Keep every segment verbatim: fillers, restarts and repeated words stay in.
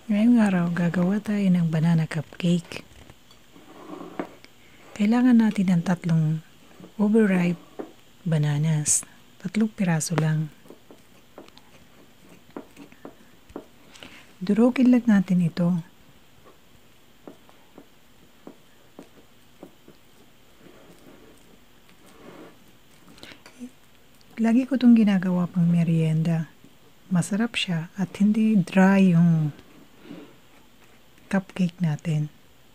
Ngayong araw, gagawa tayo ng banana cupcake. Kailangan natin ng tatlong overripe bananas. Tatlong piraso lang. Durugin lang natin ito. Lagi ko itong ginagawa pang merienda. Masarap siya at hindi dry yung cupcake natin.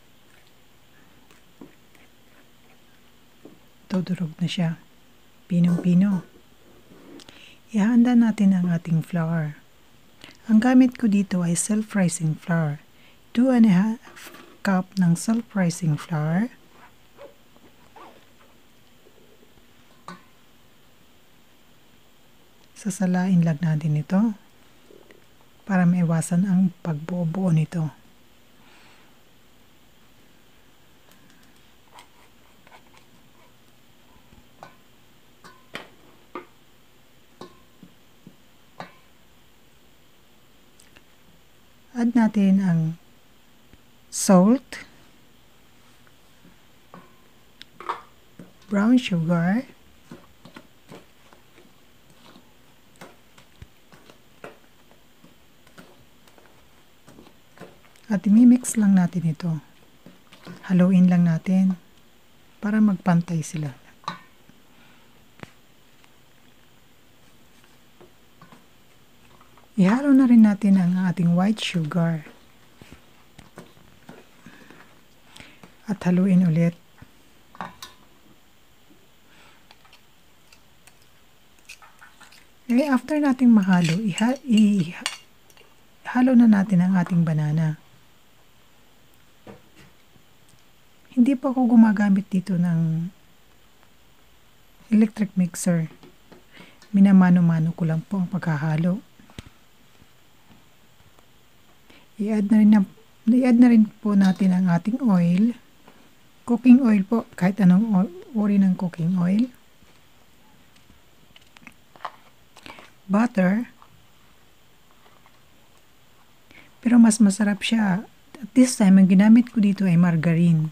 Tudurog na siya. Pinong-pino. Ihanda natin ang ating flour. Ang gamit ko dito ay self-rising flour. two and a half cup ng self-rising flour. Sasalain lang natin ito para maiwasan ang pagbuo-buo nito. Add natin ang salt, brown sugar, at imimix lang natin ito. Haluin lang natin para magpantay sila. Ihalo na rin natin ang ating white sugar. At haluin ulit. Eh, after nating mahalo, iha ihalo na natin ang ating banana. Hindi pa ako gumagamit dito ng electric mixer. Minamano-mano ko lang po ang pagkahalo. I-add na rin, na, i-add na rin po natin ang ating oil. Cooking oil po, kahit anong uri ng cooking oil. Butter. Pero mas masarap siya. At this time, ang ginamit ko dito ay margarine.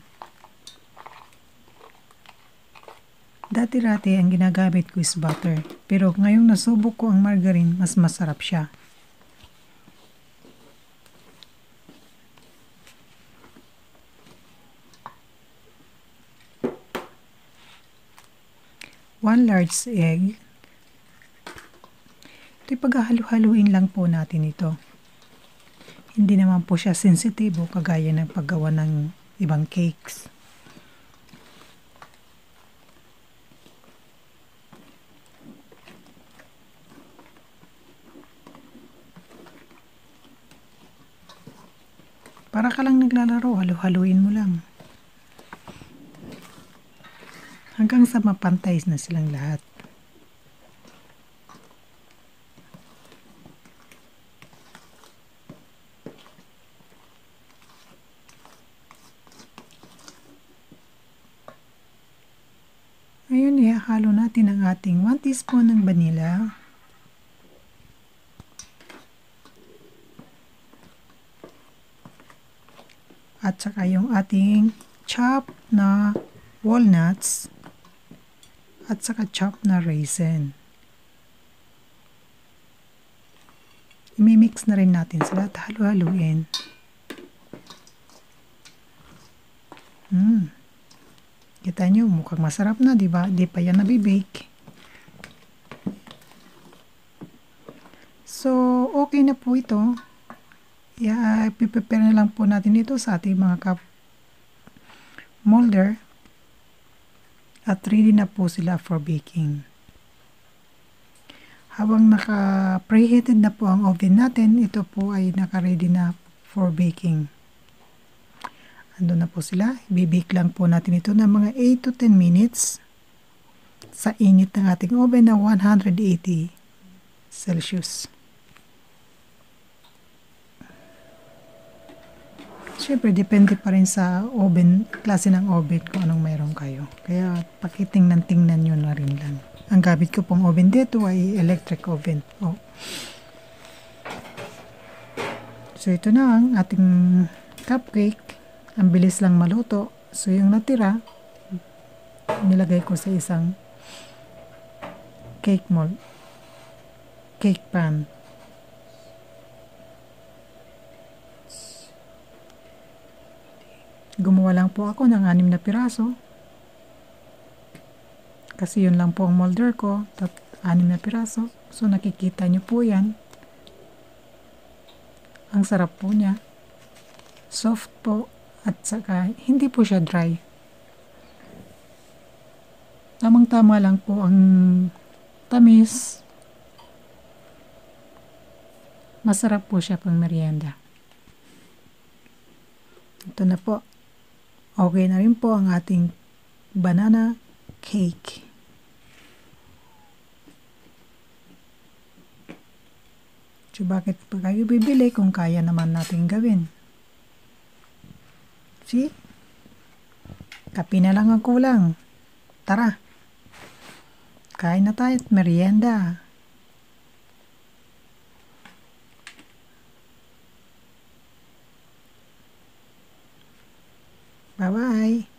Dati-rati, ang ginagamit ko is butter. Pero ngayong nasubok ko ang margarine, mas masarap siya. One large egg. Ito'y paghahalu-haluin lang po natin ito. Hindi naman po siya sensitibo kagaya ng paggawa ng ibang cakes. Para ka lang naglalaro, halu-haluin mo lang. Hanggang sa mapantay na silang lahat. Ngayon, ihahalo natin ang ating one teaspoon ng vanilla. At saka yung ating chopped na walnuts. At saka chop na raisin. Imimix na rin natin sila at halu-haluin. Hmm. Kita nyo, mukhang masarap na, di ba? Di pa yan nabibake. So, okay na po ito. Yeah, i-prepare na lang po natin ito sa ating mga cup molder. At ready na po sila for baking. Habang naka-preheated na po ang oven natin, ito po ay naka-ready na for baking. Ando na po sila. Ibibake lang po natin ito ng mga eight to ten minutes sa init ng ating oven na one hundred eighty Celsius. Siyempre, depende pa rin sa oven, klase ng oven kung anong mayroon kayo. Kaya, pakitingnan-tingnan nyo na rin lang. Ang gamit ko pong oven dito ay electric oven. Oh. So ito na ang ating cupcake. Ang bilis lang maluto. So yung natira, nilagay ko sa isang cake mold, cake pan. Gumawa lang po ako ng anim na piraso. Kasi yun lang po ang molder ko. Tat anim na piraso. So nakikita nyo po yan. Ang sarap po niya. Soft po. At saka hindi po siya dry. Tamang-tama lang po ang tamis. Masarap po siya pang merienda. Ito na po. Okay na rin po ang ating banana cake. So bakit pa kayo bibili kung kaya naman natin gawin? See? Kape na lang ang kulang. Tara. Kain na tayo at merienda. Bye-bye.